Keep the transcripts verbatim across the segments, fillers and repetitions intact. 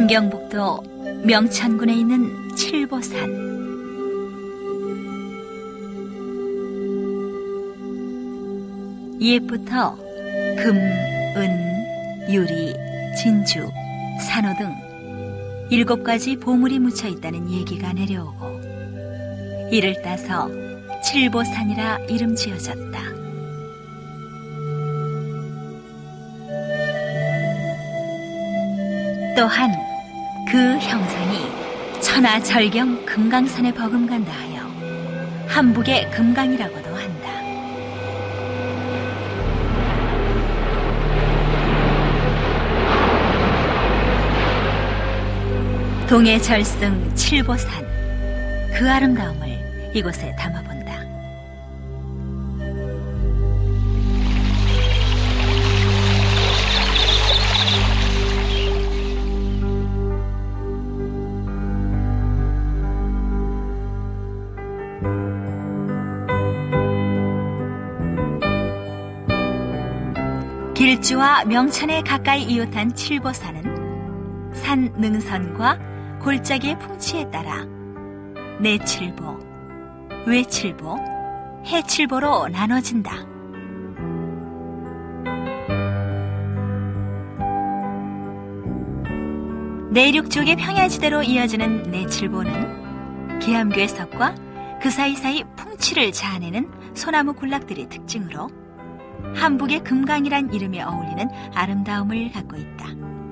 함경북도 명천군에 있는 칠보산. 옛부터 금, 은, 유리, 진주, 산호 등 일곱 가지 보물이 묻혀 있다는 얘기가 내려오고 이를 따서 칠보산이라 이름 지어졌다. 또한 그 형상이 천하절경 금강산에 버금간다 하여 한북의 금강이라고도 한다. 동해 절승 칠보산, 그 아름다움을 이곳에 담아본다. 길주와 명천에 가까이 이웃한 칠보산은 산 능선과 골짜기의 풍치에 따라 내칠보, 외칠보, 해칠보로 나눠진다. 내륙 쪽의 평야지대로 이어지는 내칠보는 기암괴석과 그 사이사이 풍치를 자아내는 소나무 군락들이 특징으로 한북의 금강이란 이름에 어울리는 아름다움을 갖고 있다.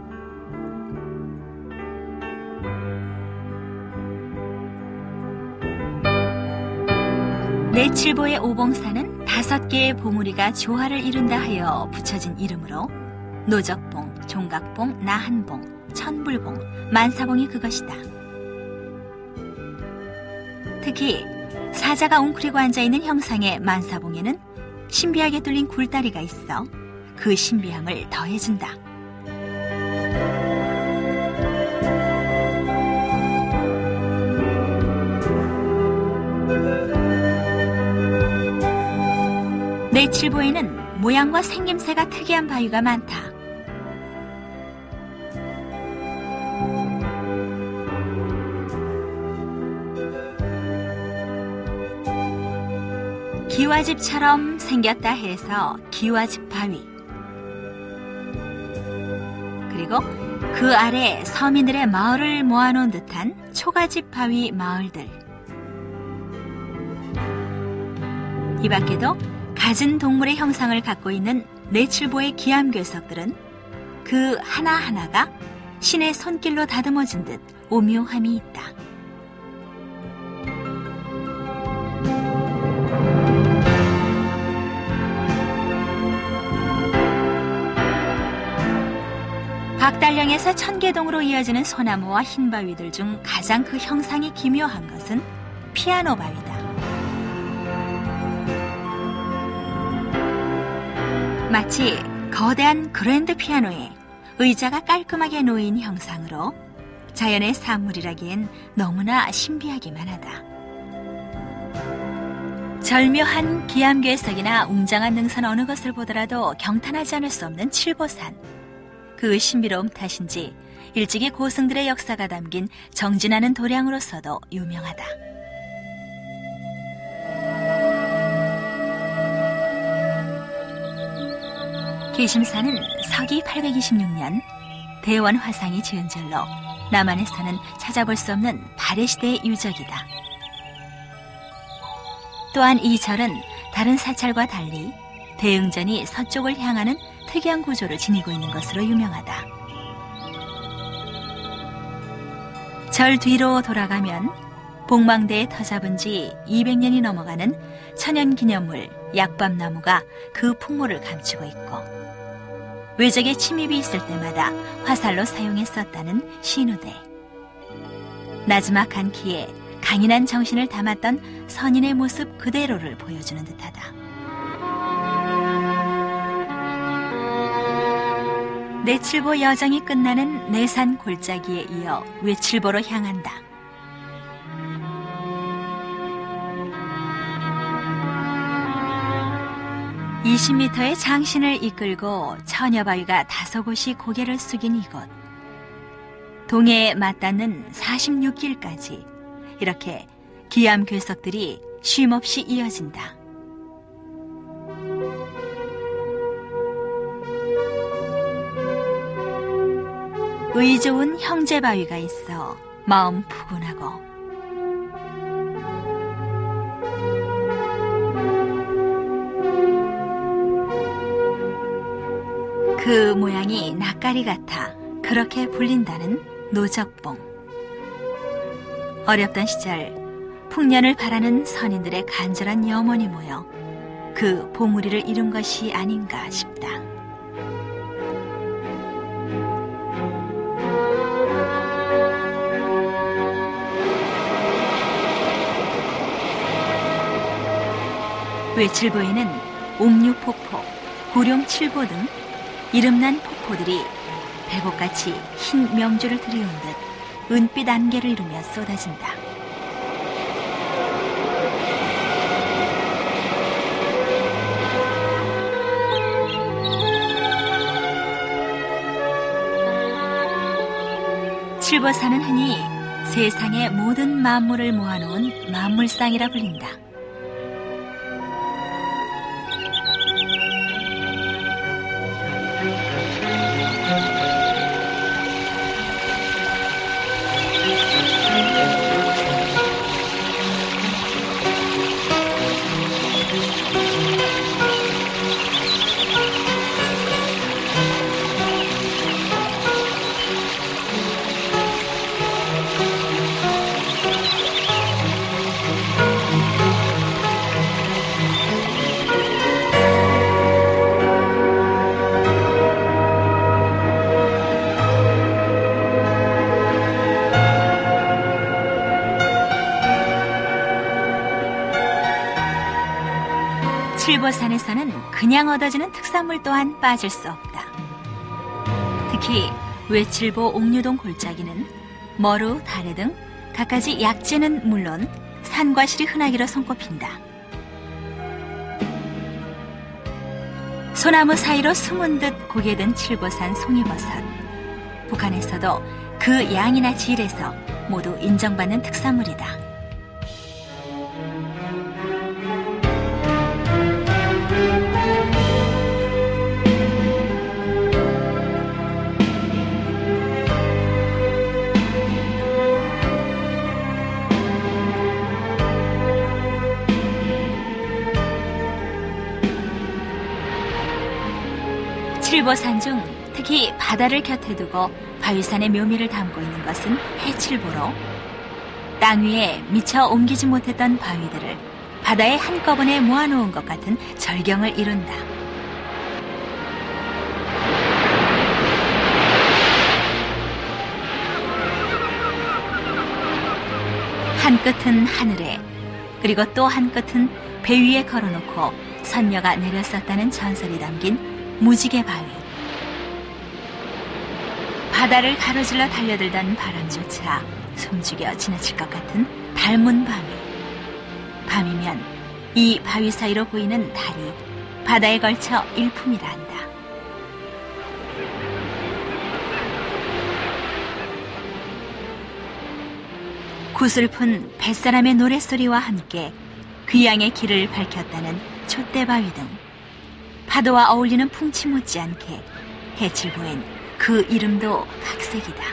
내칠보의 오봉산은 다섯 개의 보물이가 조화를 이룬다 하여 붙여진 이름으로 노적봉, 종각봉, 나한봉, 천불봉, 만사봉이 그것이다. 특히 사자가 웅크리고 앉아있는 형상의 만사봉에는 신비하게 뚫린 굴다리가 있어 그 신비함을 더해준다. 내칠보에는 모양과 생김새가 특이한 바위가 많다. 기와집처럼 생겼다 해서 기와집 바위, 그리고 그 아래 서민들의 마을을 모아놓은 듯한 초가집 바위 마을들, 이 밖에도 갖은 동물의 형상을 갖고 있는 내칠보의 기암괴석들은 그 하나하나가 신의 손길로 다듬어진 듯 오묘함이 있다. 박달령에서 천계동으로 이어지는 소나무와 흰바위들 중 가장 그 형상이 기묘한 것은 피아노 바위다. 마치 거대한 그랜드 피아노에 의자가 깔끔하게 놓인 형상으로 자연의 산물이라기엔 너무나 신비하기만 하다. 절묘한 기암괴석이나 웅장한 능선 어느 것을 보더라도 경탄하지 않을 수 없는 칠보산. 그 신비로움 탓인지 일찍이 고승들의 역사가 담긴 정진하는 도량으로서도 유명하다. 계심산은 서기 팔백이십육 년 대원 화상이 지은 절로 남한에서는 찾아볼 수 없는 발해시대의 유적이다. 또한 이 절은 다른 사찰과 달리 대흥전이 서쪽을 향하는 특이한 구조를 지니고 있는 것으로 유명하다. 절 뒤로 돌아가면 복망대에 터잡은 지 이백 년이 넘어가는 천연기념물 약밤나무가 그 풍모를 감추고 있고 외적의 침입이 있을 때마다 화살로 사용했었다는 신우대, 나지막한 키에 강인한 정신을 담았던 선인의 모습 그대로를 보여주는 듯하다. 내칠보 여정이 끝나는 내산 골짜기에 이어 외칠보로 향한다. 이십 미터의 장신을 이끌고 처녀바위가 다섯 곳이 고개를 숙인 이곳. 동해에 맞닿는 사십육 길까지 이렇게 기암 괴석들이 쉼없이 이어진다. 의 좋은 형제 바위가 있어 마음 푸근하고 그 모양이 낯가리 같아 그렇게 불린다는 노적봉. 어렵던 시절 풍년을 바라는 선인들의 간절한 염원이 모여 그 봉우리를 이룬 것이 아닌가 싶다. 외칠보에는 옥류폭포, 고룡칠보 등 이름난 폭포들이 백옥같이 흰 명주를 들이운 듯 은빛 안개를 이루며 쏟아진다. 칠보산은 흔히 세상의 모든 만물을 모아놓은 만물상이라 불린다. 칠보산에서는 그냥 얻어지는 특산물 또한 빠질 수 없다. 특히 외칠보 옥류동 골짜기는 머루, 다래 등 갖가지 약재는 물론 산과실이 흔하기로 손꼽힌다. 소나무 사이로 숨은 듯 고개 든 칠보산 송이버섯. 북한에서도 그 양이나 질에서 모두 인정받는 특산물이다. 칠보산 중 특히 바다를 곁에 두고 바위산의 묘미를 담고 있는 것은 해칠보로 땅 위에 미처 옮기지 못했던 바위들을 바다에 한꺼번에 모아놓은 것 같은 절경을 이룬다. 한 끝은 하늘에 그리고 또 한 끝은 배 위에 걸어놓고 선녀가 내렸었다는 전설이 담긴 무지개 바위. 바다를 가로질러 달려들던 바람조차 숨죽여 지나칠 것 같은 닮은 바위. 밤이면 이 바위 사이로 보이는 달이 바다에 걸쳐 일품이라 한다. 구슬픈 뱃사람의 노랫소리와 함께 귀양의 길을 밝혔다는 촛대바위 등 파도와 어울리는 풍치 못지않게 해칠보엔 그 이름도 각색이다.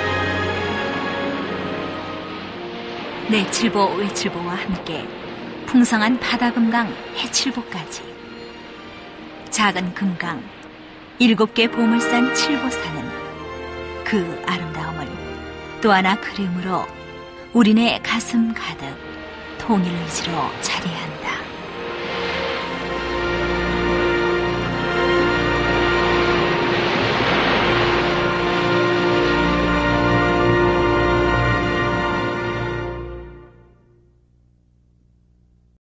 내칠보 외칠보와 함께 풍성한 바다금강 해칠보까지. 작은 금강, 일곱 개 보물산 칠보산은 그 아름다움을 또 하나 그림으로 우리네 가슴 가득 통일 의지로 자리한다.